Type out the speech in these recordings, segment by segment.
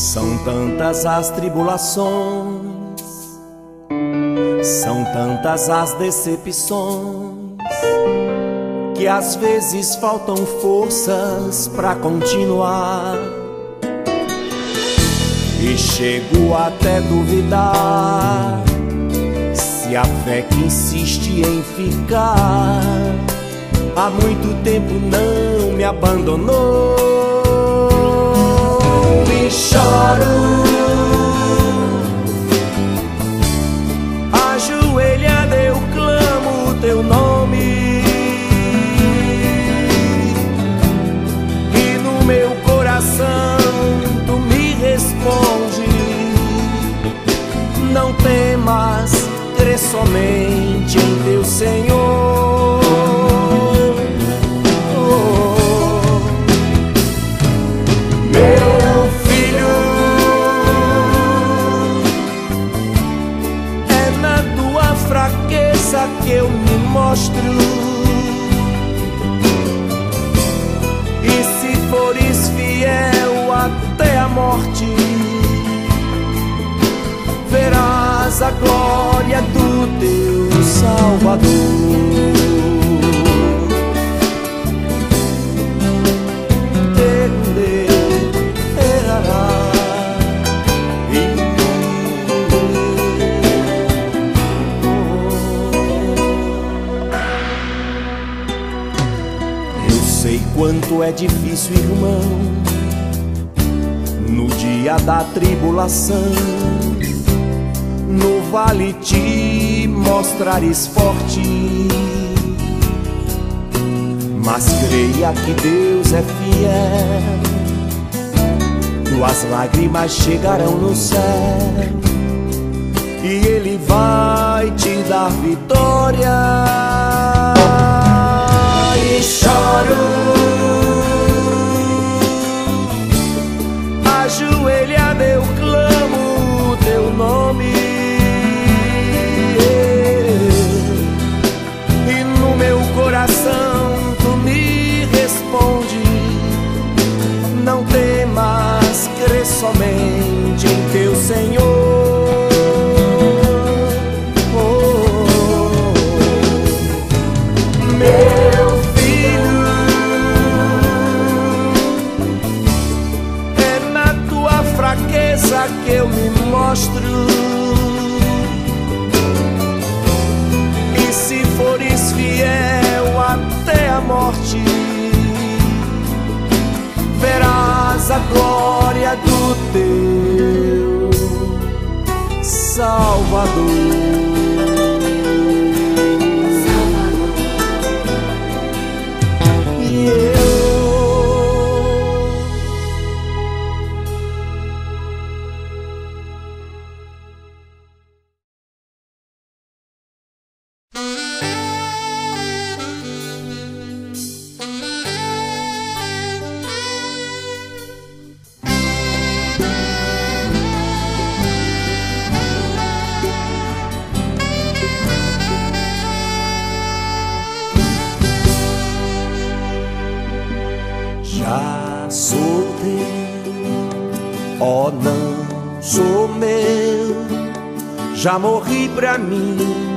São tantas as tribulações, são tantas as decepções, que às vezes faltam forças pra continuar. E chego até duvidar se a fé que insiste em ficar há muito tempo não me abandonou. E choro, ajoelhada eu clamo teu nome, e no meu coração tu me responde: não temas, crê somente em Deus, Senhor. Meu filho, é na tua fraqueza que eu me mostro, e se fores fiel até a morte, verás a glória do teu Salvador. Eu sei quanto é difícil, irmão, no dia da tribulação, no vale te mostrares forte, mas creia que Deus é fiel, tuas lágrimas chegarão no céu, e Ele vai te dar vitória. E choro, ajoelhada eu clamo teu nome, e no meu coração tu me responde: não temas, crê somente em teu Senhor. Meu filho, é na tua fraqueza que eu me mostro, e se fores fiel até a morte, verás a glória do teu Salvador. Já sou teu, oh não sou meu, já morri pra mim,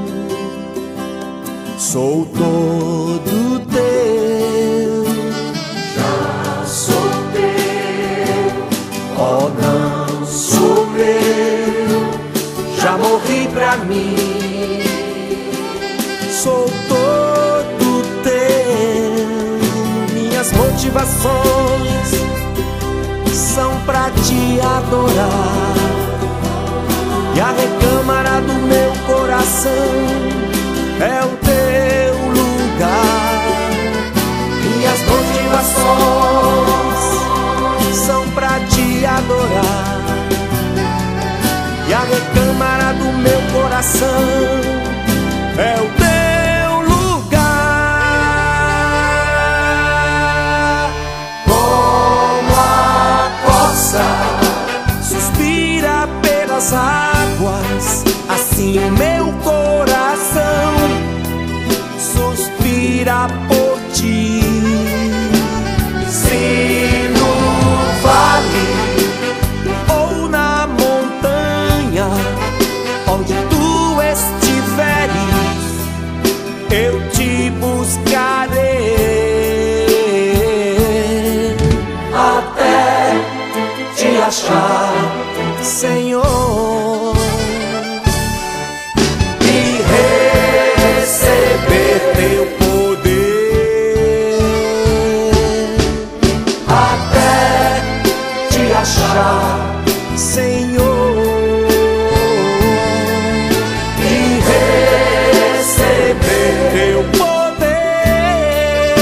sou todo teu. Já sou teu, oh não sou meu, já morri pra mim, sou todo teu. Minhas motivações são pra te adorar, e a recâmara do meu coração é o teu lugar. Minhas motivações são pra te adorar, e a recâmara do meu coração é o teu lugar. Como a coça suspira pelas águas, assim o meu coração suspira por ti. Se no vale ou achar, Senhor, e receber teu poder, até te achar, Senhor, e receber teu poder.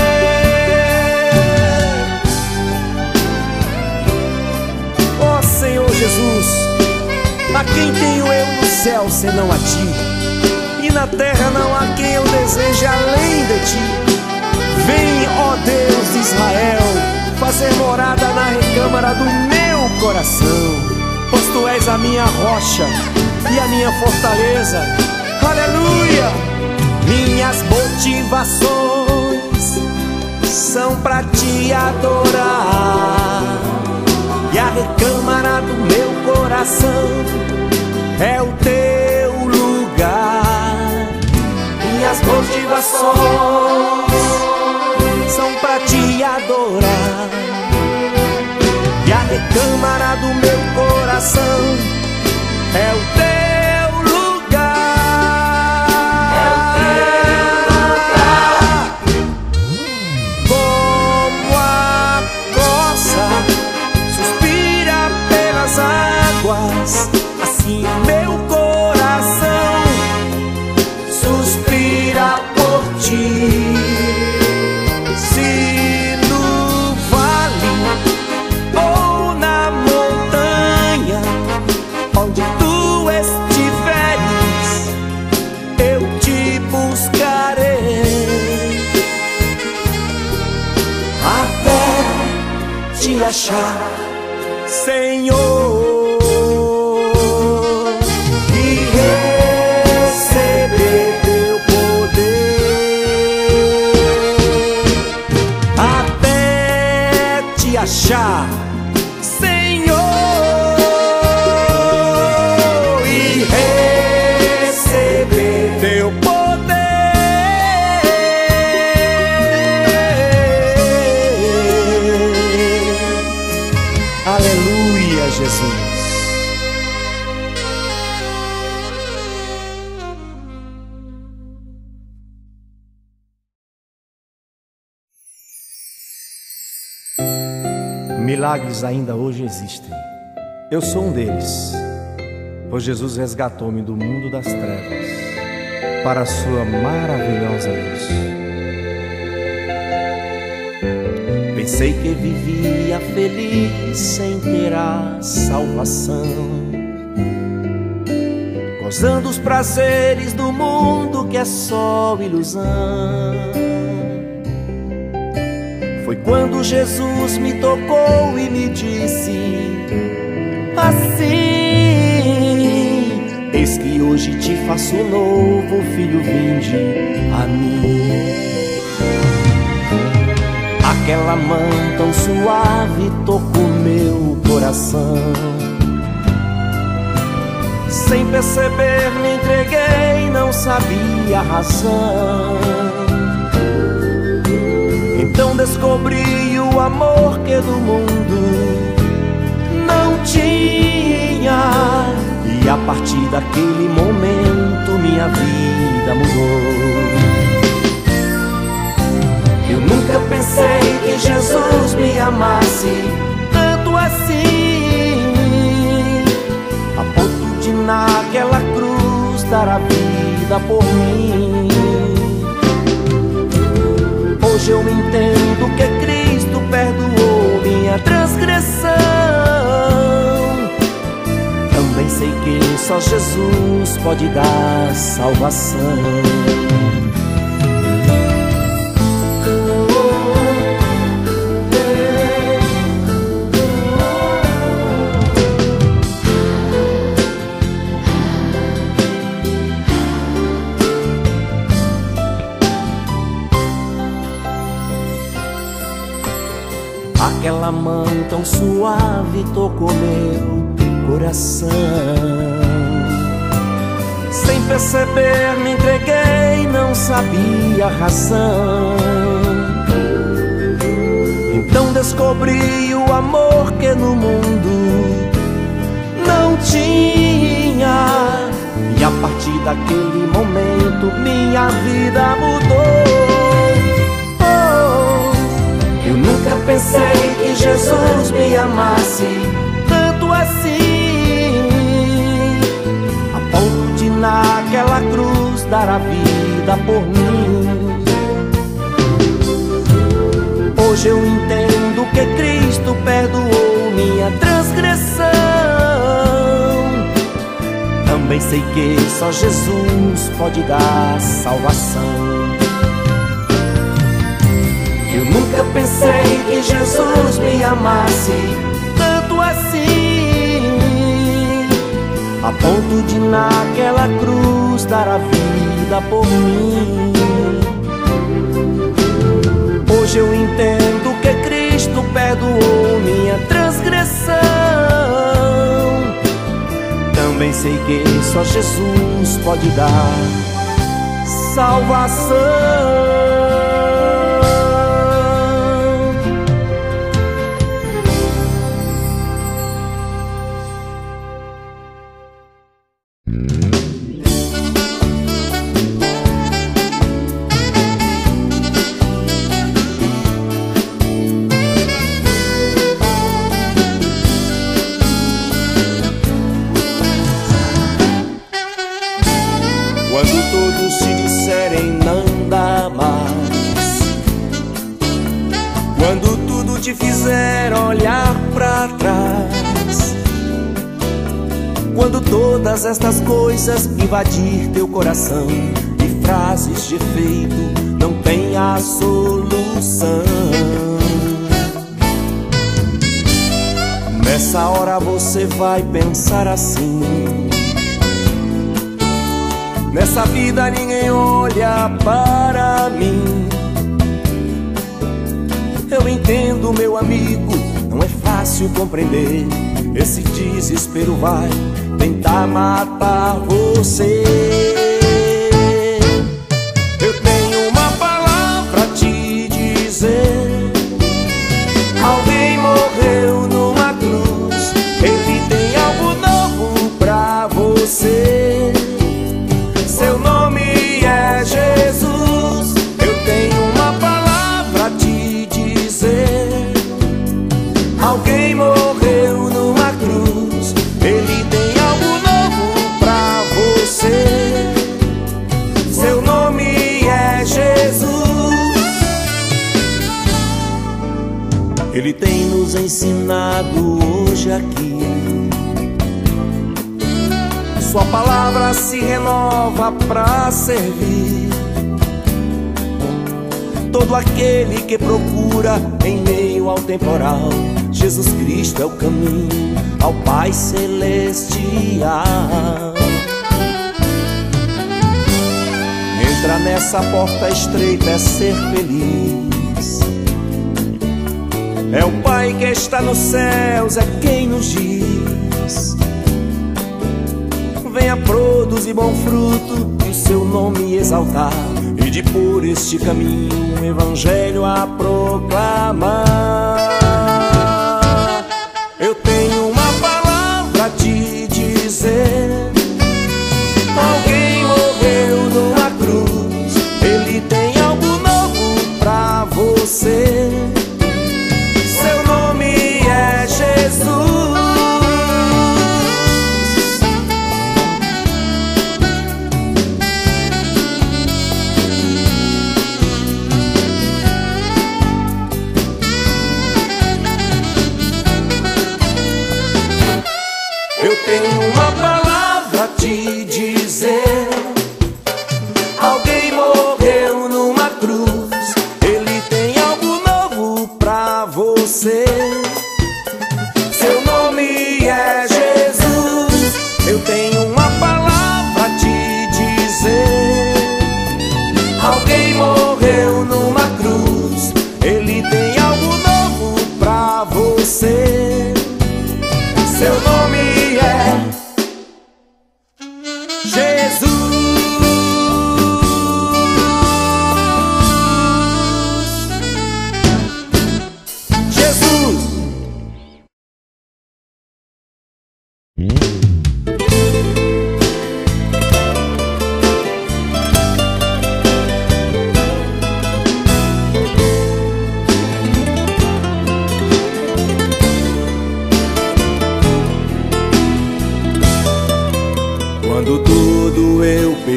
Ó Senhor Jesus, a quem tenho eu no céu senão a ti? E na terra não há quem eu deseje além de ti. Vem, ó Deus de Israel, fazer morada na recâmara do meu coração, pois tu és a minha rocha e a minha fortaleza. Aleluia! Minhas motivações são pra te adorar, e a recâmara do meu coração é o teu lugar. Minhas motivações são pra te adorar, e a recâmara do meu coração é o teu lugar. É o teu lugar. Como a coça suspira pelas águas, assim meu coração suspira por ti. Se no vale ou na montanha, onde tu estiveres, eu te buscarei, até te achar, Senhor, e receber teu poder, até te achar, Senhor, e receber teu poder. Aleluia, Jesus. Milagres ainda hoje existem. Eu sou um deles, pois Jesus resgatou-me do mundo das trevas para a sua maravilhosa luz. Pensei que vivia feliz sem ter a salvação, gozando os prazeres do mundo que é só ilusão. Foi quando Jesus me tocou e me disse assim: eis que hoje te faço novo, filho, vinde a mim. Aquela mão tão suave tocou meu coração. Sem perceber me entreguei, não sabia a razão. Então descobri o amor que do mundo não tinha, e a partir daquele momento minha vida mudou. Eu nunca pensei que Jesus me amasse tanto assim, a ponto de naquela cruz dar a vida por mim. Hoje eu entendo que Cristo perdoou minha transgressão. Também sei que só Jesus pode dar salvação. Aquela mão tão suave tocou meu coração. Sem perceber me entreguei, não sabia a razão. Então descobri o amor que no mundo não tinha. E a partir daquele momento minha vida mudou. Eu nunca pensei que Jesus me amasse tanto assim, a ponto de naquela cruz dar a vida por mim. Hoje eu entendo que Cristo perdoou minha transgressão. Também sei que só Jesus pode dar salvação. Eu nunca pensei que Jesus me amasse tanto assim, a ponto de naquela cruz dar a vida por mim. Hoje eu entendo que Cristo perdoou minha transgressão. Também sei que só Jesus pode dar salvação. Quando todos te disserem não dá mais, quando tudo te fizer olhar pra trás, quando todas estas coisas invadir teu coração e frases de efeito não tem a solução, nessa hora você vai pensar assim: nessa vida ninguém olha para mim. Eu entendo, meu amigo, não é fácil compreender. Esse desespero vai tentar matar você. Eu tenho uma palavra a te dizer: alguém morreu numa cruz. Ele tem algo novo pra você. Seu nome é Jesus. Eu tenho uma palavra a te dizer: alguém morreu numa cruz. Ele tem algo novo pra você. Seu nome é Jesus. Ele tem nos ensinado hoje aqui. Sua palavra se renova pra servir todo aquele que procura em meio ao temporal. Jesus Cristo é o caminho ao Pai Celestial. Entra nessa porta estreita, é ser feliz. É o Pai que está nos céus, é quem nos diz: venha produzir bom fruto e o seu nome exaltar, e de por este caminho o evangelho a proclamar. Eu tenho uma palavra a te dizer: alguém morreu numa cruz. Ele tem algo novo pra você. Seu nome é Jesus. Eu tenho uma palavra a te dizer: alguém morreu numa cruz. Ele tem algo novo pra você. Seu nome é Jesus. Eu tenho uma palavra a te dizer: alguém morreu numa cruz. Ele tem algo novo pra você. Seu nome é Jesus. Jesus.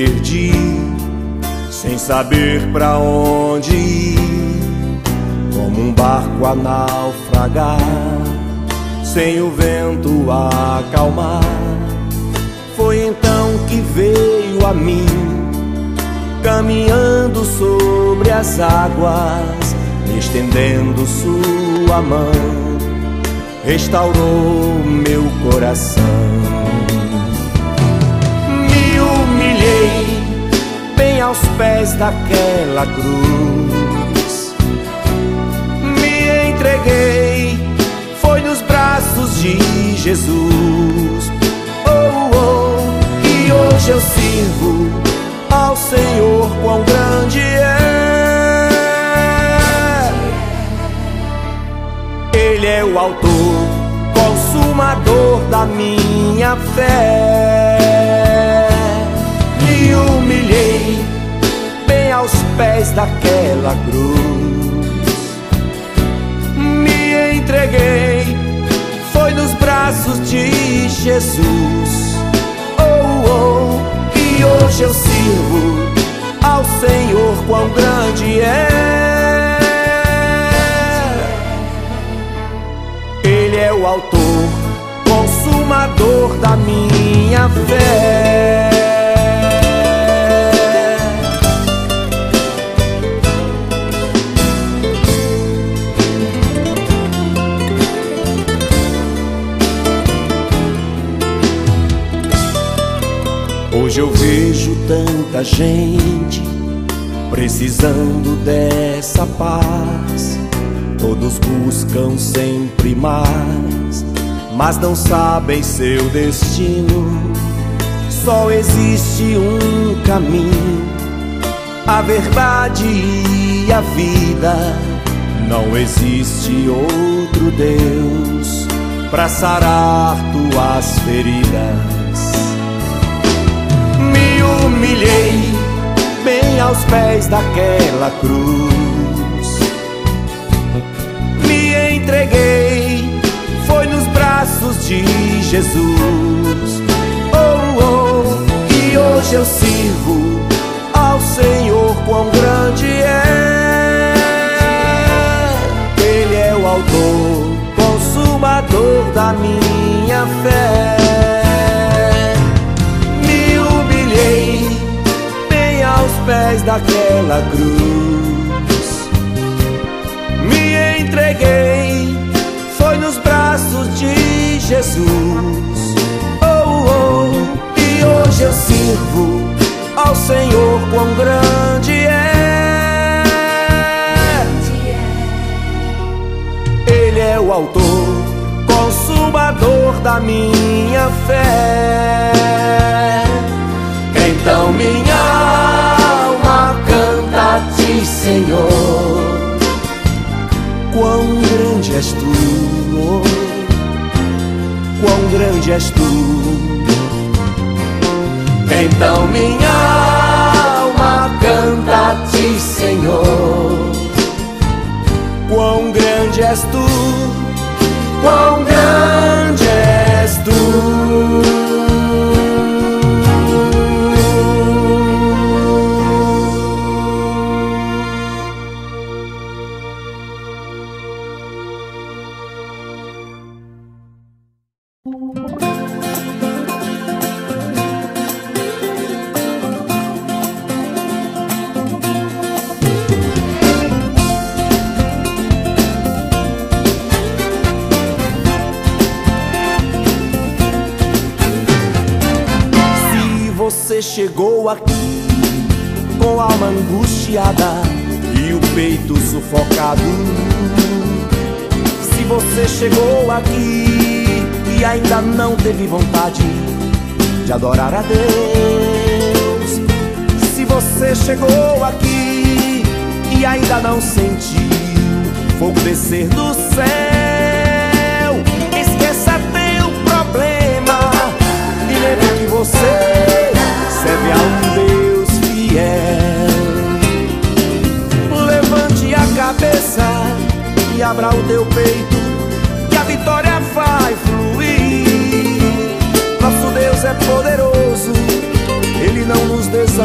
perdi, sem saber pra onde ir, como um barco a naufragar, sem o vento a acalmar. Foi então que veio a mim, caminhando sobre as águas, estendendo sua mão, restaurou meu coração. Me humilhei bem aos pés daquela cruz, me entreguei, foi nos braços de Jesus. E hoje eu sirvo ao Senhor, quão grande é. Ele é o autor, consumador da minha fé. Me humilhei bem aos pés daquela cruz, me entreguei, foi nos braços de Jesus. E hoje eu sirvo ao Senhor, quão grande é. Ele é o autor, consumador da minha fé. Hoje eu vejo tanta gente precisando dessa paz. Todos buscam sempre mais, mas não sabem seu destino. Só existe um caminho, a verdade e a vida. Não existe outro Deus pra sarar tuas feridas. Me humilhei bem aos pés daquela cruz, me entreguei, foi nos braços de Jesus. E hoje eu sirvo ao Senhor, quão grande é. Ele é o autor, consumador da minha fé. Bem aos pés daquela cruz, me entreguei, foi nos braços de Jesus. E hoje eu sirvo ao Senhor, quão grande é. Ele é o autor, consumador da minha fé. Então minha alma canta a ti, Senhor, quão grande és tu, oh, quão grande és tu. Então minha alma canta a ti, Senhor, quão grande és tu, quão grande és tu. Você chegou aqui com a alma angustiada e o peito sufocado. Se você chegou aqui e ainda não teve vontade de adorar a Deus, se você chegou aqui e ainda não sentiu fogo descer do céu, esqueça teu problema e lembre que você serve a um Deus fiel. Levante a cabeça e abra o teu peito, que a vitória vai fluir. Nosso Deus é poderoso, Ele não nos desamparará.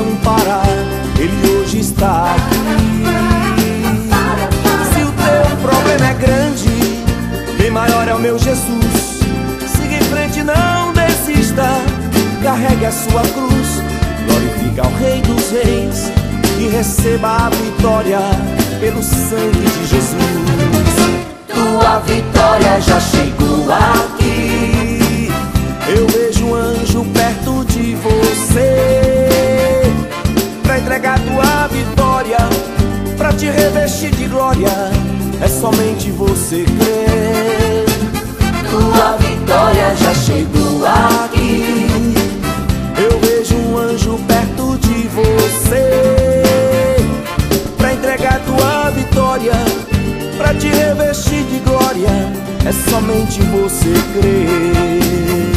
o meu Jesus. Siga em frente, não desista. Carregue a sua cruz. Glorifica ao Rei dos Reis e receba a vitória pelo sangue de Jesus. Tua vitória já chegou aqui. Eu vejo um anjo perto de você pra entregar tua vitória, pra te revestir de glória. É somente você crer. Tua vitória já chegou aqui. Eu vejo um anjo perto de você pra entregar tua vitória, pra te revestir de glória. É somente você crer.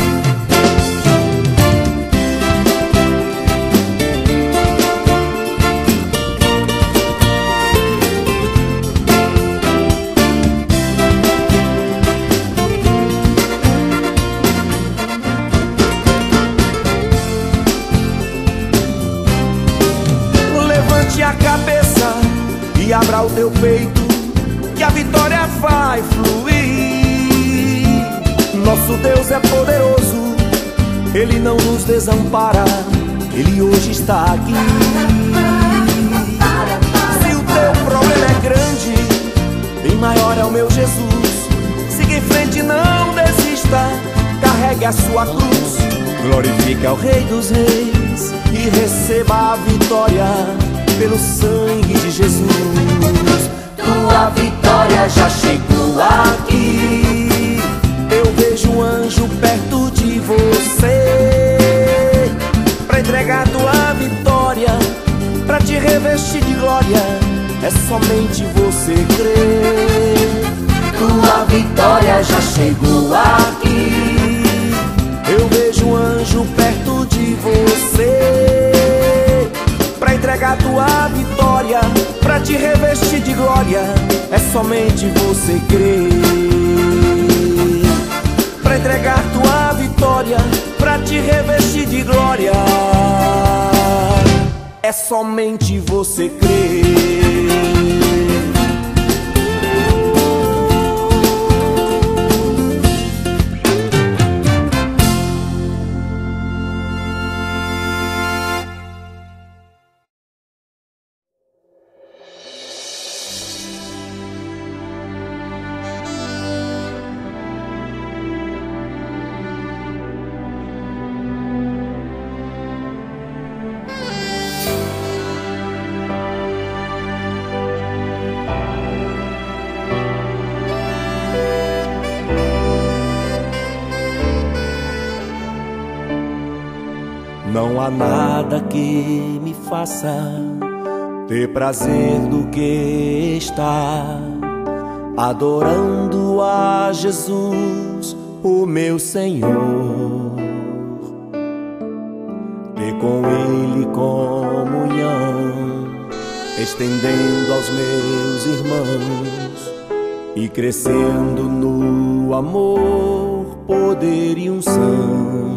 Levante a cabeça e abra o teu peito, que a vitória vai fluir. Nosso Deus é poderoso, Ele não nos desampara, Ele hoje está aqui. Se o teu problema é grande, bem maior é o meu Jesus. Siga em frente, não desista. Carregue a sua cruz. Glorifique ao Rei dos Reis e receba a vitória pelo sangue de Jesus. Tua vitória já chegou aqui. Eu vejo um anjo perto de você pra entregar tua vitória, pra te revestir de glória. É somente você crer. Tua vitória já chegou aqui. Eu vejo um anjo perto de você pra entregar tua vitória, pra te revestir de glória. É somente você crer. Pra entregar tua vitória, pra te revestir de glória. É somente você crer. Não há nada que me faça ter prazer do que estar adorando a Jesus, o meu Senhor. Ter com Ele comunhão, estendendo aos meus irmãos e crescendo no amor, poder e unção.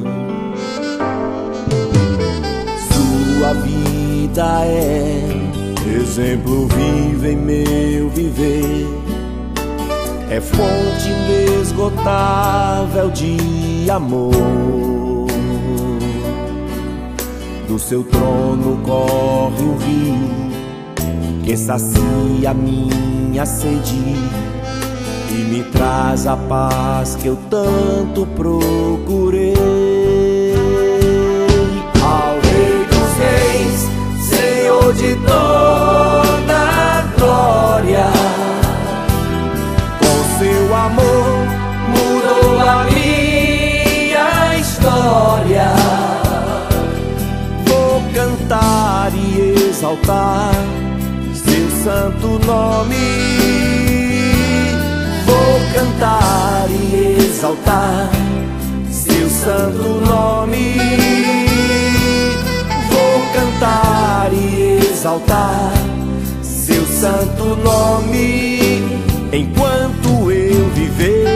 Sua vida é exemplo vivo em meu viver, é fonte inesgotável de amor. Do seu trono corre um rio que sacia minha sede e me traz a paz que eu tanto procurei. Ao Rei dos Reis, Senhor de toda a glória, com seu amor mudou a minha história. Vou cantar e exaltar seu santo nome. Vou cantar e exaltar seu santo nome. Vou cantar e exaltar seu santo nome enquanto eu viver.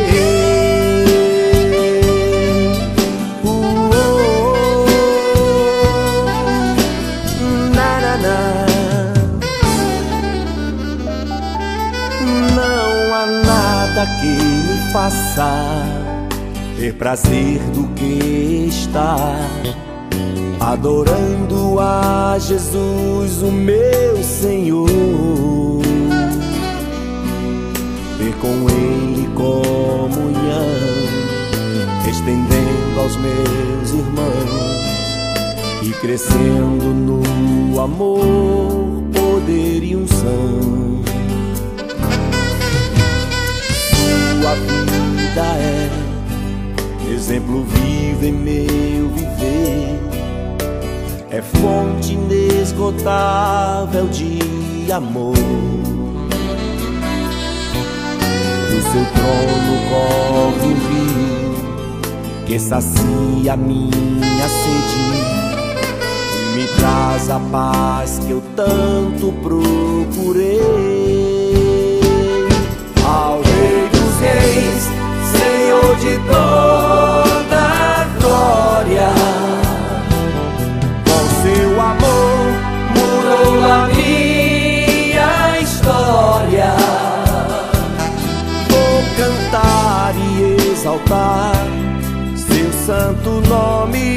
que me faça ter prazer do que estar adorando a Jesus, o meu Senhor. Ter com Ele comunhão, estendendo aos meus irmãos e crescendo no amor, poder e unção. Sua vida é exemplo vivo em meu viver, é fonte inesgotável de amor. Do seu trono corre um rio que sacia minha sede e me traz a paz que eu tanto procurei. Ao Rei dos Reis, Senhor de toda a glória, com seu amor mudou a minha história. Vou cantar e exaltar seu santo nome.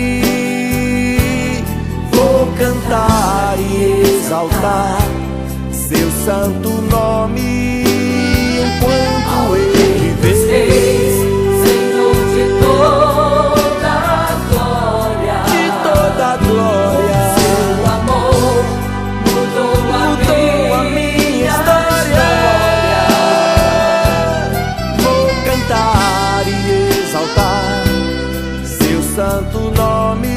Vou cantar e exaltar seu santo nome enquanto ele viver. Senhor de toda a glória, seu amor mudou a minha história. Vou cantar e exaltar seu santo nome.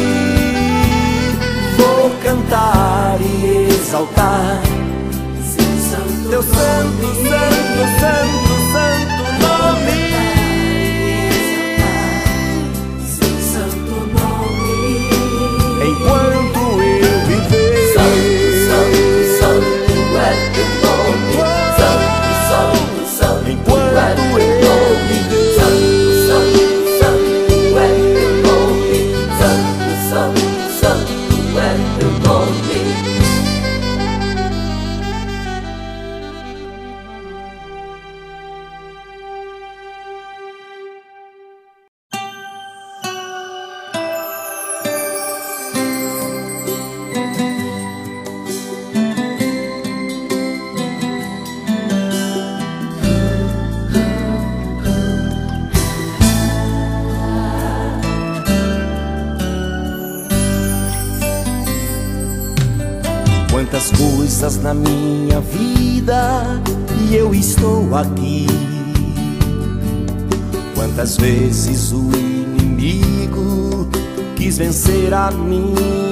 Vou cantar e exaltar teu santo, santo, santo, santo nome. Seu santo nome. Enquanto eu viver, Santo, santo, santo é teu nome. Santo, santo, santo enquanto é teu eu nome. viver, Santo, santo, santo é teu nome. Santo, santo, santo é teu nome. quantas coisas na minha vida e eu estou aqui. Quantas vezes o inimigo quis vencer a mim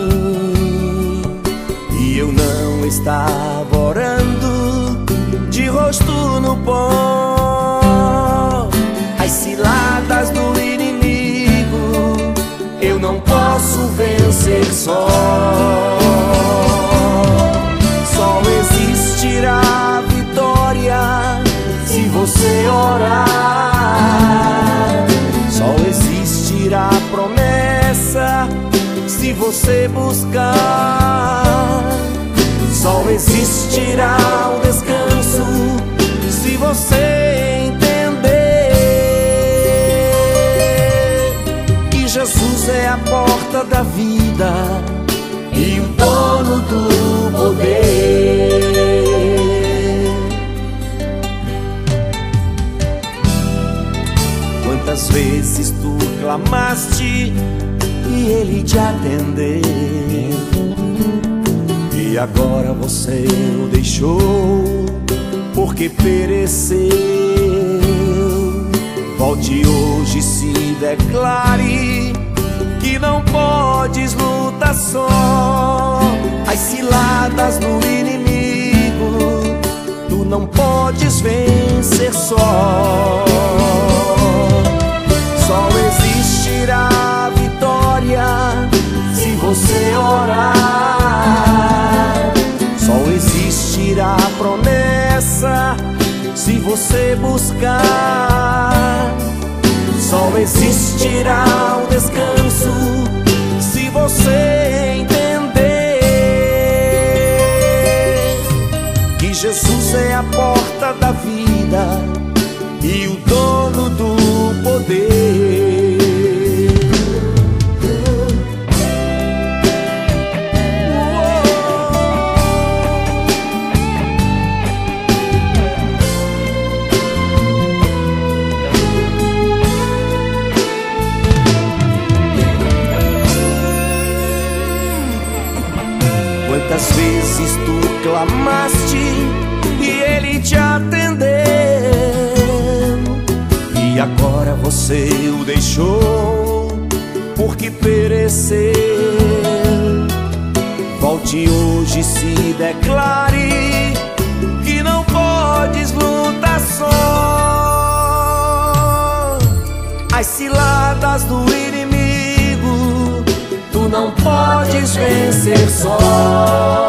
e eu não estava orando de rosto no pó. As ciladas do inimigo eu não posso vencer só. Só existirá vitória se você orar. Só existirá promessa se você buscar. Só existirá o descanso se você entender que Jesus é a porta da vida e o dono do poder. Quantas vezes tu clamaste e ele te atendeu, e agora você o deixou porque pereceu. Volte hoje e se declare que não podes lutar só. As ciladas do inimigo tu não podes vencer só. Só existirá vitória se você orar. Só existirá promessa se você buscar. Só existirá o descanso se você entender que Jesus é a porta da vida e Chamaste e Ele te atendeu, e agora você o deixou porque pereceu. Volte hoje, se declare que não podes lutar só. As ciladas do inimigo tu não podes vencer só.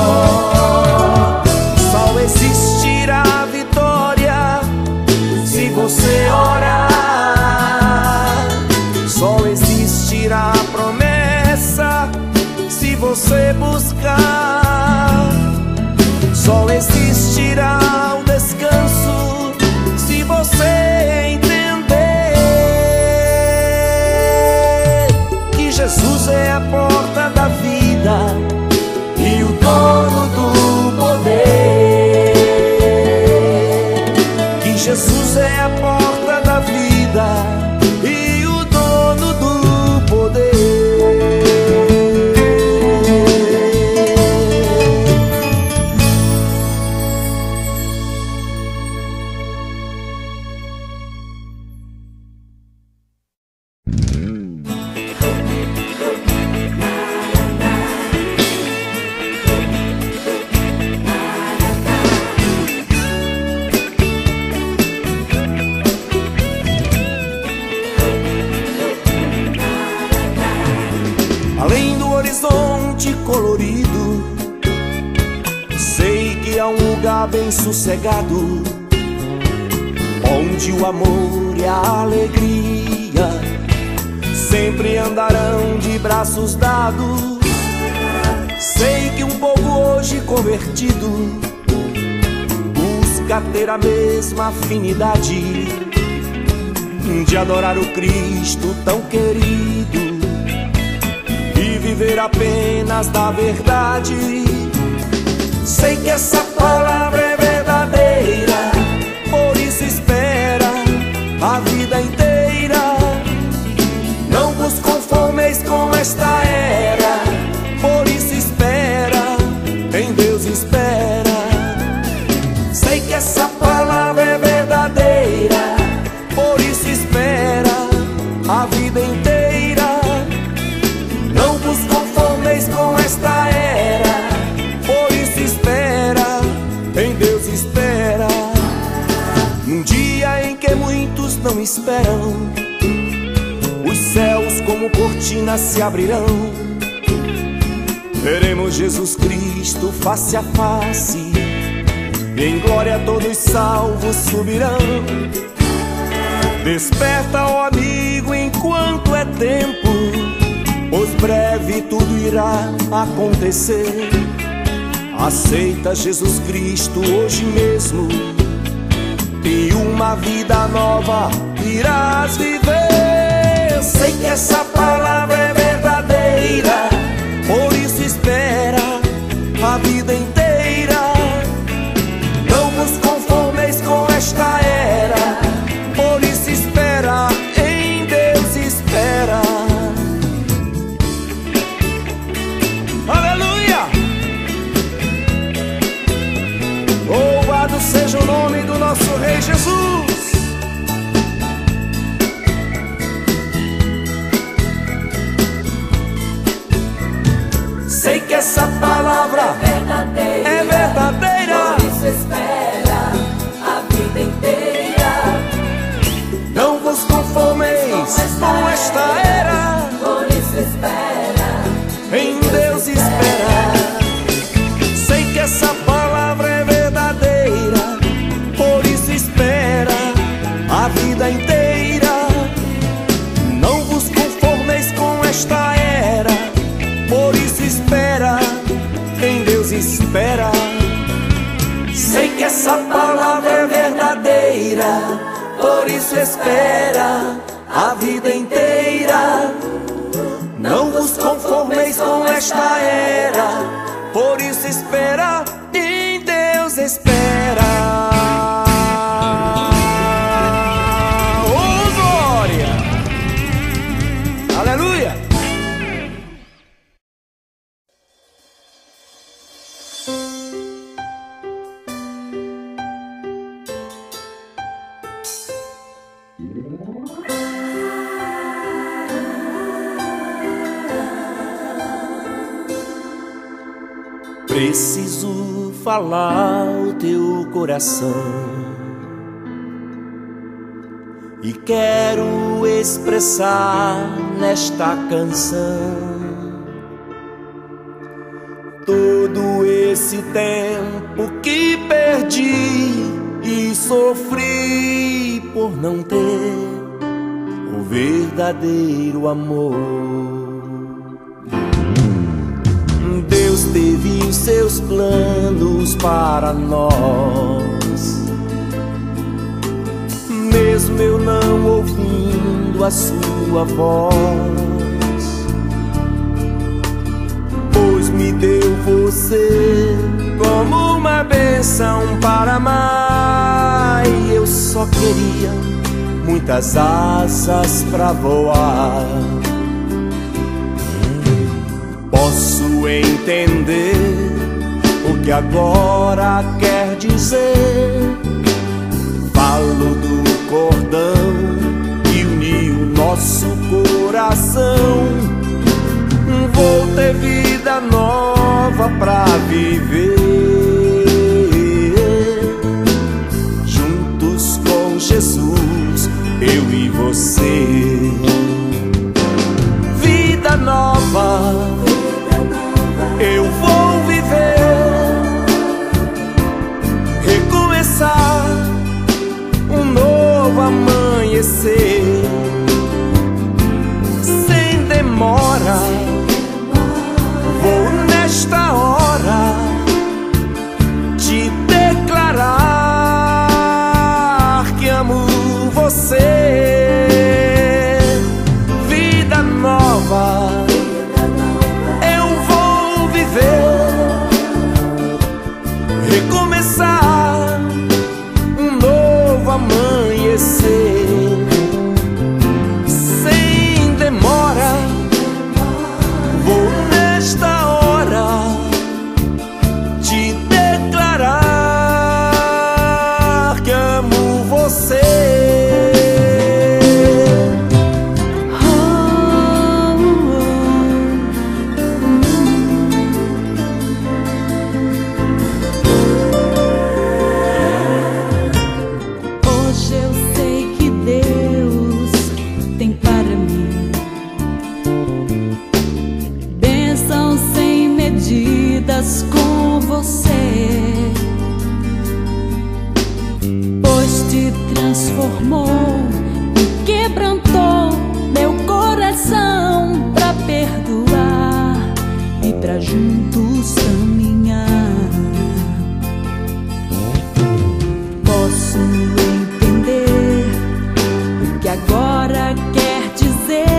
Só existirá vitória se você orar. Só existirá promessa se você buscar. Só existirá o descanso se você entender que Jesus é a porta da vida e o dono do poder. Que Jesus é a porta da vida e o dono do poder. Além do horizonte colorido, sei que há um lugar bem sossegado, onde o amor e a alegria sempre andarão de braços dados. Sei que um povo hoje convertido busca ter a mesma afinidade de adorar o Cristo tão querido e viver apenas da verdade. Sei que essa palavra é verdadeira, por isso espera a vida inteira. Não vos conformeis com esta era, por isso espera, em Deus espera. Sei que essa palavra é verdadeira, por isso espera a vida inteira. Não vos conformeis com esta era, por isso espera, em Deus espera. Num dia em que muitos não esperam, os céus como cortinas se abrirão. Veremos Jesus Cristo face a face, e em glória todos salvos subirão. Desperta, ó amigo, enquanto é tempo, pois breve tudo irá acontecer. Aceita Jesus Cristo hoje mesmo, e uma vida nova irás viver. Sei que essa palavra é verdadeira, por isso espera a vida inteira. Não vos conformeis com esta era, por isso espera, em Deus espera. Aleluia! Louvado seja o nome do nosso Rei Jesus. Sei que essa palavra é verdadeira, por isso espera a vida inteira. Não vos conformeis com esta era, Por isso espera, em Deus espera. Sei que essa palavra é verdadeira, por isso espera a vida inteira. Não vos conformeis com esta era, por isso espera, em Deus espera. Sei que essa palavra é verdadeira, por isso espera a vida inteira. Não vos conformeis com esta era, por isso espera, em Deus espera. Oh, glória! Aleluia! Preciso falar o teu coração e quero expressar nesta canção todo esse tempo que perdi e sofri por não ter o verdadeiro amor. Deus teve os seus planos para nós, mesmo eu não ouvindo a sua voz, pois me deu você como uma bênção para amar. E eu só queria muitas asas para voar. Posso entender o que agora quer dizer. Falo do cordão que uniu nosso coração. Vou ter vida nova pra viver, juntos com Jesus, eu e você. Vida nova eu vou viver, recomeçar um novo amanhecer, sem demora. Vou nesta hora te declarar que amo você. Vida nova recomeçar um novo amanhecer, sem demora. Vou nesta hora te declarar que amo você. Com você, pois te transformou e quebrantou meu coração pra perdoar e pra juntos caminhar. Posso entender o que agora quer dizer.